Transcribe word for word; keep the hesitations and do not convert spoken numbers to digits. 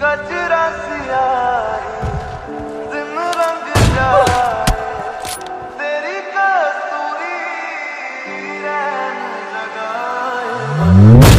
गजरा सियाही दिन रंग जाए तेरी कसूरी रैन लगाए।